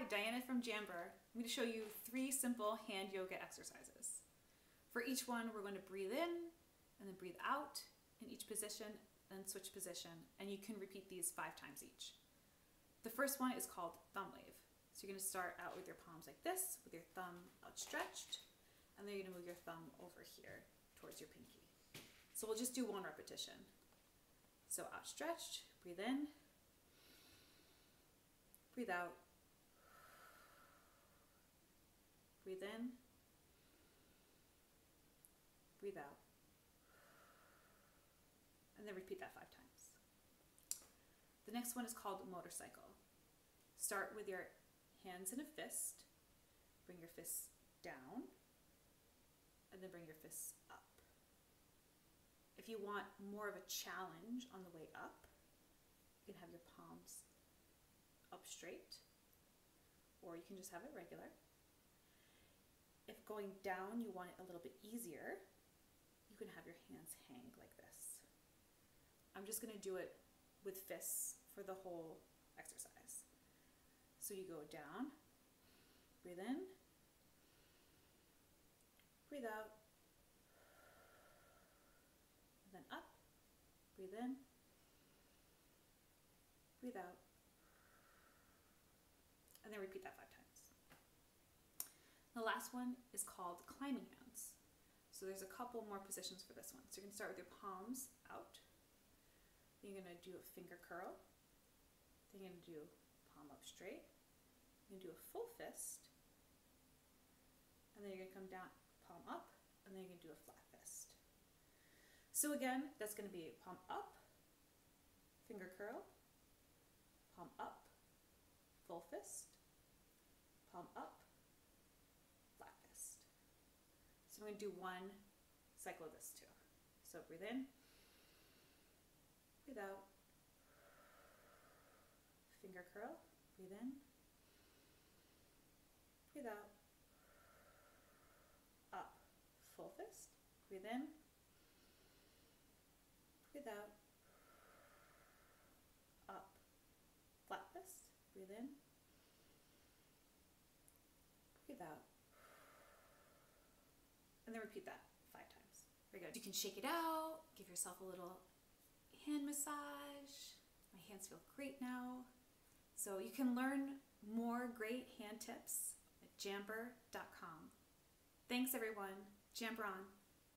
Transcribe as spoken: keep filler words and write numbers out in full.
Hi, Diana from Jamber. I'm going to show you three simple hand yoga exercises. For each one, we're going to breathe in and then breathe out in each position and switch position, and you can repeat these five times each. The first one is called thumb wave. So you're going to start out with your palms like this, with your thumb outstretched, and then you're going to move your thumb over here towards your pinky. So we'll just do one repetition. So outstretched, breathe in, breathe out, breathe in, breathe out, and then repeat that five times. The next one is called motorcycle. Start with your hands in a fist, bring your fists down, and then bring your fists up. If you want more of a challenge on the way up, you can have your palms up straight, or you can just have it regular. If going down you want it a little bit easier, you can have your hands hang like this. I'm just going to do it with fists for the whole exercise. So you go down, breathe in, breathe out, and then up, breathe in, breathe out, and then repeat that five times. The last one is called climbing hands. So there's a couple more positions for this one. So you're going to start with your palms out. Then you're going to do a finger curl. Then you're going to do palm up straight. You're going to do a full fist. And then you're going to come down, palm up, and then you're going to do a flat fist. So again, that's going to be palm up, finger curl, palm up, full fist, palm up, flat fist. So I'm going to do one cycle of this too. So breathe in, breathe out, finger curl, breathe in, breathe out, up, full fist, breathe in, breathe out, up, flat fist, breathe in, breathe out, and then repeat that five times. Very good. You can shake it out, give yourself a little hand massage. My hands feel great now. So you can learn more great hand tips at jamber dot com. Thanks everyone. Jamber on.